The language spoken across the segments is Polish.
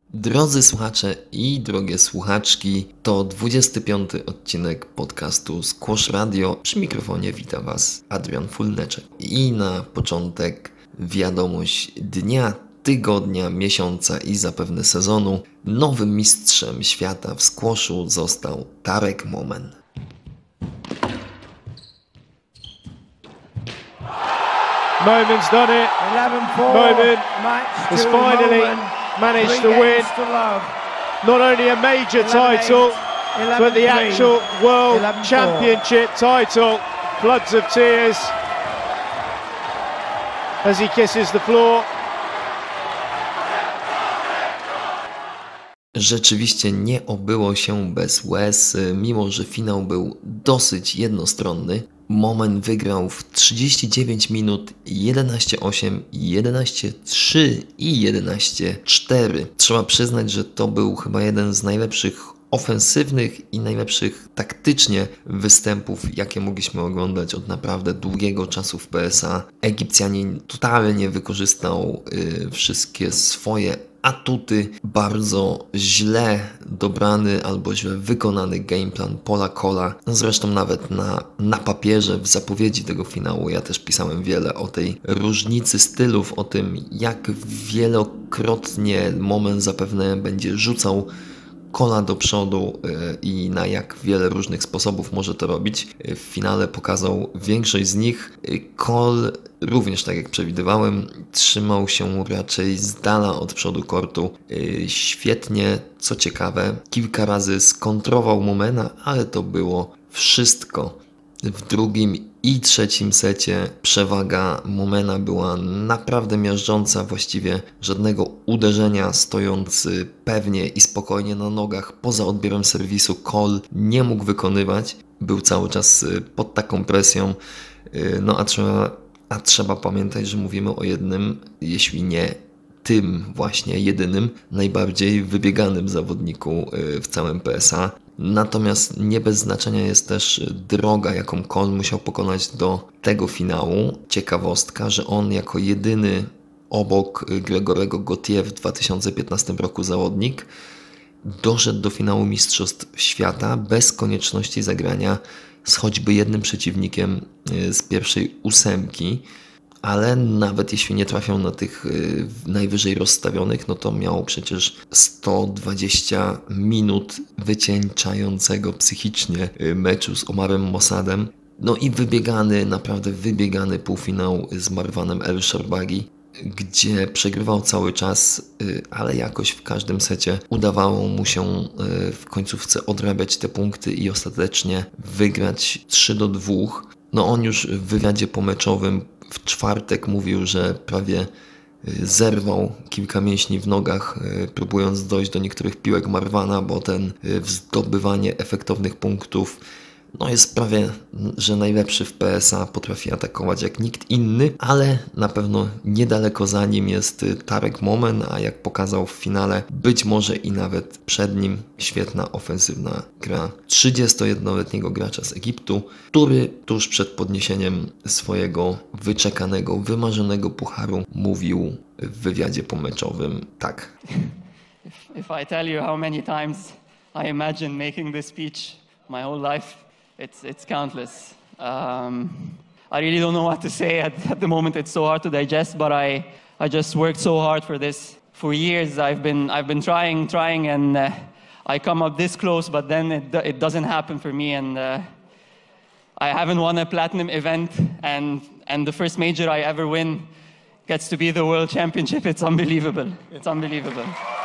Drodzy słuchacze i drogie słuchaczki, to 25. odcinek podcastu Squash Radio. Przy mikrofonie wita Was Adrian Fulneczek. I na początek wiadomość dnia, tygodnia, miesiąca i zapewne sezonu. Nowym mistrzem świata w squashu został Tarek Momen. Momen's done it. 11-4. Momen Match has to finally Momen. managed to Three win games to love. not only a major title, 11-8, but the 11-3, actual World 11-4. Championship title. Floods of tears as he kisses the floor. Rzeczywiście nie obyło się bez łez, mimo że finał był dosyć jednostronny. Momen wygrał w 39 minut 11-8, 11-3 i 11-4. Trzeba przyznać, że to był chyba jeden z najlepszych ofensywnych i najlepszych taktycznie występów, jakie mogliśmy oglądać od naprawdę długiego czasu w PSA. Egipcjanin totalnie wykorzystał wszystkie swoje atuty, bardzo źle dobrany albo źle wykonany gameplan Paula Cola. Zresztą nawet na papierze, w zapowiedzi tego finału ja też pisałem wiele o tej różnicy stylów, o tym jak wielokrotnie Momen zapewne będzie rzucał Cola do przodu i na jak wiele różnych sposobów może to robić. W finale pokazał większość z nich. Cole również, tak jak przewidywałem, trzymał się raczej z dala od przodu kortu. Świetnie, co ciekawe, kilka razy skontrował Momena, ale to było wszystko. W drugim i trzecim secie przewaga Momena była naprawdę miażdżąca, właściwie żadnego uderzenia stojący pewnie i spokojnie na nogach poza odbiorem serwisu Cole nie mógł wykonywać. Był cały czas pod taką presją, no a trzeba pamiętać, że mówimy o jednym, jeśli nie tym właśnie jedynym, najbardziej wybieganym zawodniku w całym PSA. Natomiast nie bez znaczenia jest też droga, jaką Cole musiał pokonać do tego finału. Ciekawostka, że on jako jedyny obok Gregorego Gaultier w 2015 roku zawodnik doszedł do finału Mistrzostw Świata bez konieczności zagrania z choćby jednym przeciwnikiem z pierwszej ósemki. Ale nawet jeśli nie trafią na tych najwyżej rozstawionych, no to miał przecież 120 minut wycieńczającego psychicznie meczu z Omarem Mossadem. No i naprawdę wybiegany półfinał z Marwanem El Shorbagy, gdzie przegrywał cały czas, ale jakoś w każdym secie udawało mu się w końcówce odrabiać te punkty i ostatecznie wygrać 3-2. No on już w wywiadzie pomeczowym w czwartek mówił, że prawie zerwał kilka mięśni w nogach, próbując dojść do niektórych piłek Marwana, bo zdobywanie efektownych punktów jest prawie, że najlepszy w PSA, potrafi atakować jak nikt inny, ale na pewno niedaleko za nim jest Tarek Momen, a jak pokazał w finale, być może i nawet przed nim świetna ofensywna gra 31-letniego gracza z Egiptu, który tuż przed podniesieniem swojego wyczekanego, wymarzonego pucharu mówił w wywiadzie pomeczowym tak. If I tell you how many times I imagine making this speech my whole life, it's countless. I really don't know what to say at the moment. It's so hard to digest, but I just worked so hard for this for years. I've been trying, and I come up this close, but then it doesn't happen for me. And I haven't won a platinum event, and the first major I ever win gets to be the World Championship. It's unbelievable. It's unbelievable.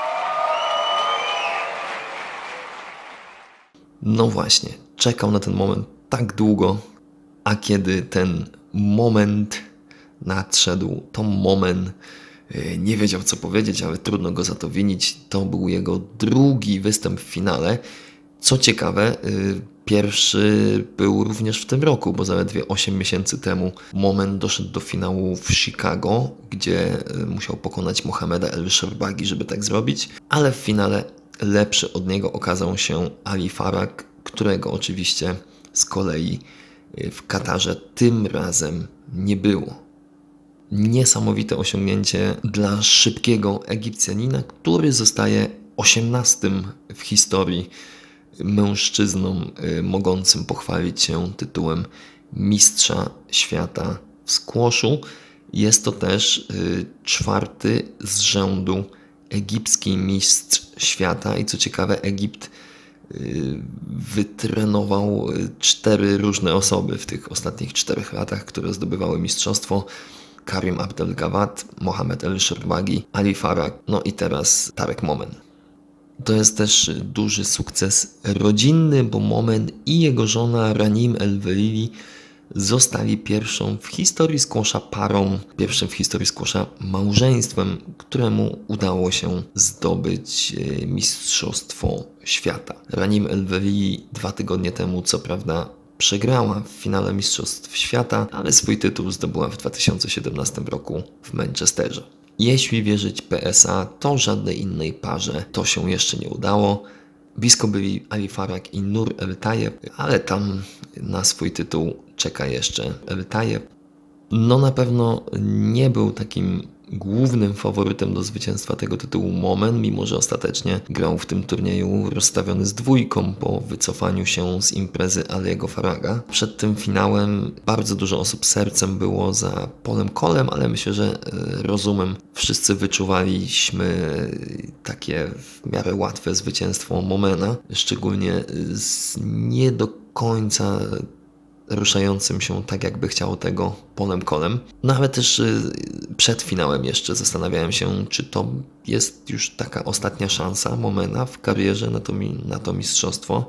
No właśnie, czekał na ten moment tak długo, a kiedy ten moment nadszedł, to Momen nie wiedział co powiedzieć, ale trudno go za to winić. To był jego drugi występ w finale. Co ciekawe, pierwszy był również w tym roku, bo zaledwie 8 miesięcy temu Momen doszedł do finału w Chicago, gdzie musiał pokonać Mohameda El Shorbagy, żeby tak zrobić, ale w finale lepszy od niego okazał się Ali Farag, którego oczywiście z kolei w Katarze tym razem nie było. niesamowite osiągnięcie dla szybkiego Egipcjanina, który zostaje 18. w historii mężczyzną mogącym pochwalić się tytułem mistrza świata w squashu. Jest to też 4. z rzędu egipski mistrz świata i co ciekawe, Egipt wytrenował 4 różne osoby w tych ostatnich 4 latach, które zdobywały mistrzostwo. Karim Abdel-Gawad, Mohamed El-Shorbagy, Ali Farag, no i teraz Tarek Momen. To jest też duży sukces rodzinny, bo Momen i jego żona Ranim El-Velili zostali pierwszym w historii squasha parą, pierwszym w historii squasha małżeństwem, któremu udało się zdobyć mistrzostwo świata. Ranim El-Velili 2 tygodnie temu, co prawda, przegrała w finale mistrzostw świata, ale swój tytuł zdobyła w 2017 roku w Manchesterze. Jeśli wierzyć PSA, to żadnej innej parze to się jeszcze nie udało. Blisko byli Ali Farag i Nur El Tayeb, ale tam na swój tytuł czeka jeszcze El Tayeb. No na pewno nie był takim głównym faworytem do zwycięstwa tego tytułu Momen, mimo że ostatecznie grał w tym turnieju rozstawiony z 2 po wycofaniu się z imprezy Aliego Faraga. Przed tym finałem bardzo dużo osób sercem było za Polem Colem, ale myślę, że rozumem wszyscy wyczuwaliśmy takie w miarę łatwe zwycięstwo Momena, szczególnie z nie do końca ruszającym się tak, jakby chciał tego Polem Colem. No ale też przed finałem jeszcze zastanawiałem się, czy to jest już taka ostatnia szansa Momena w karierze na to mistrzostwo.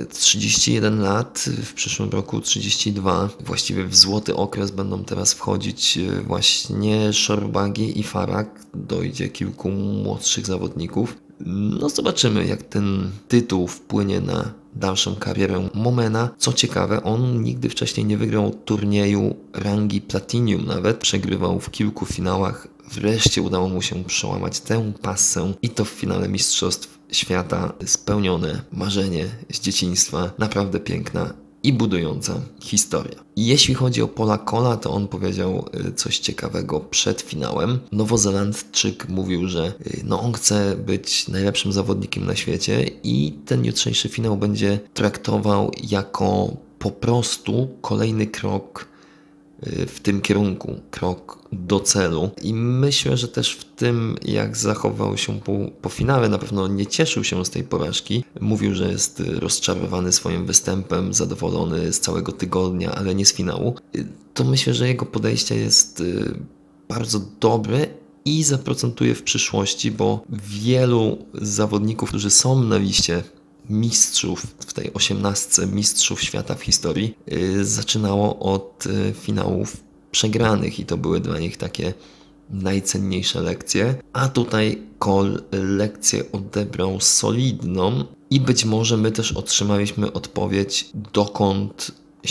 31 lat, w przyszłym roku 32. Właściwie w złoty okres będą teraz wchodzić właśnie Shorbagy i Farag. Dojdzie kilku młodszych zawodników. No zobaczymy, jak ten tytuł wpłynie na dalszą karierę Momena. Co ciekawe, on nigdy wcześniej nie wygrał turnieju rangi Platinum nawet. Przegrywał w kilku finałach. Wreszcie udało mu się przełamać tę passę i to w finale Mistrzostw Świata. Spełnione marzenie z dzieciństwa. Naprawdę piękna i budująca historia. Jeśli chodzi o Pola Cola, to on powiedział coś ciekawego przed finałem. Nowozelandczyk mówił, że on chce być najlepszym zawodnikiem na świecie i ten jutrzejszy finał będzie traktował jako po prostu kolejny krok w tym kierunku, krok do celu. I myślę, że też w tym, jak zachował się po finale, na pewno nie cieszył się z tej porażki. Mówił, że jest rozczarowany swoim występem, zadowolony z całego tygodnia, ale nie z finału. To myślę, że jego podejście jest bardzo dobre i zaprocentuje w przyszłości, bo wielu zawodników, którzy są na liście mistrzów w tej 18 mistrzów świata w historii zaczynało od finałów przegranych i to były dla nich takie najcenniejsze lekcje, a tutaj Cole lekcję odebrał solidną i być może my też otrzymaliśmy odpowiedź, dokąd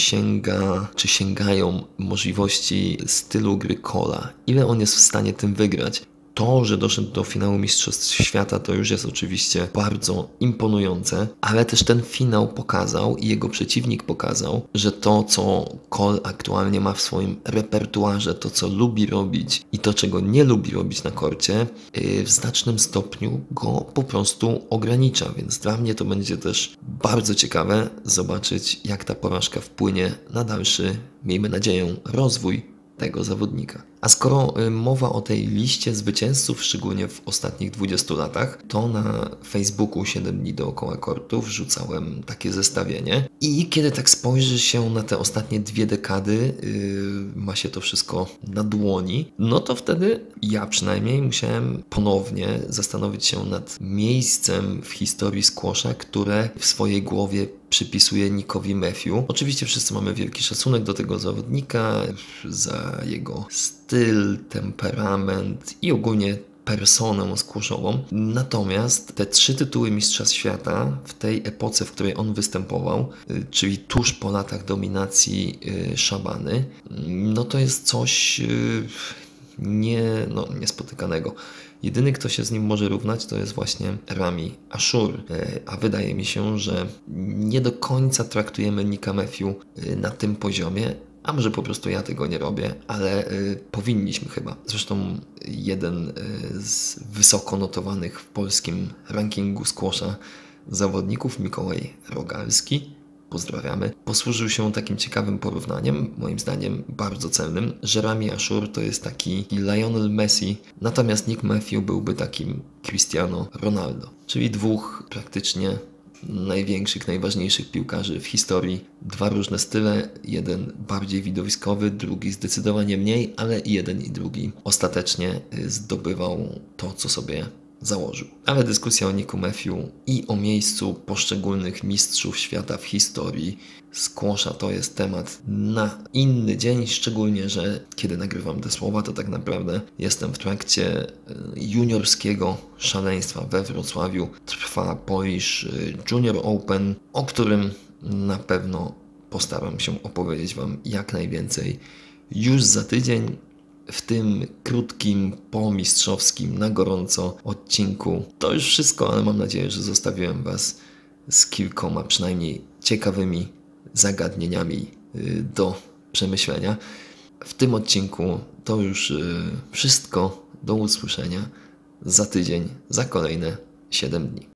sięgają możliwości stylu gry Cole'a, ile on jest w stanie tym wygrać. To, że doszedł do finału Mistrzostw Świata, to już jest oczywiście bardzo imponujące, ale też ten finał pokazał i jego przeciwnik pokazał, że to, co Cole aktualnie ma w swoim repertuarze, to, co lubi robić i to, czego nie lubi robić na korcie, w znacznym stopniu go po prostu ogranicza, więc dla mnie to będzie też bardzo ciekawe zobaczyć, jak ta porażka wpłynie na dalszy, miejmy nadzieję, rozwój tego zawodnika. A skoro mowa o tej liście zwycięzców, szczególnie w ostatnich 20 latach, to na Facebooku 7 dni dookoła kortu wrzucałem takie zestawienie i kiedy tak spojrzy się na te ostatnie 2 dekady, ma się to wszystko na dłoni, no to wtedy ja przynajmniej musiałem ponownie zastanowić się nad miejscem w historii squasha, które w swojej głowie przypisuje Nickowi Matthew. Oczywiście wszyscy mamy wielki szacunek do tego zawodnika za jego styl, temperament i ogólnie personę squashową. Natomiast te 3 tytuły Mistrza Świata w tej epoce, w której on występował, czyli tuż po latach dominacji Szabany, no to jest coś niespotykanego. Jedyny, kto się z nim może równać, to jest właśnie Ramy Ashour. A wydaje mi się, że nie do końca traktujemy Nicka Matthew na tym poziomie, A może po prostu ja tego nie robię, ale powinniśmy chyba. Zresztą jeden z wysoko notowanych w polskim rankingu squasha zawodników, Mikołaj Rogalski, pozdrawiamy, posłużył się takim ciekawym porównaniem, moim zdaniem bardzo celnym, że Ramy Ashour to jest taki Lionel Messi, natomiast Nick Matthew byłby takim Cristiano Ronaldo, czyli dwóch praktycznie największych, najważniejszych piłkarzy w historii. Dwa różne style, jeden bardziej widowiskowy, drugi zdecydowanie mniej, ale i jeden i drugi ostatecznie zdobywał to, co sobie założył. Ale dyskusja o Nicku Matthew i o miejscu poszczególnych mistrzów świata w historii squasha to jest temat na inny dzień, szczególnie, że kiedy nagrywam te słowa, to tak naprawdę jestem w trakcie juniorskiego szaleństwa we Wrocławiu. Trwa Polish Junior Open, o którym na pewno postaram się opowiedzieć Wam jak najwięcej już za tydzień. W tym krótkim, pomistrzowskim, na gorąco odcinku to już wszystko, ale mam nadzieję, że zostawiłem Was z kilkoma przynajmniej ciekawymi zagadnieniami do przemyślenia. W tym odcinku to już wszystko. Do usłyszenia za tydzień, za kolejne 7 dni.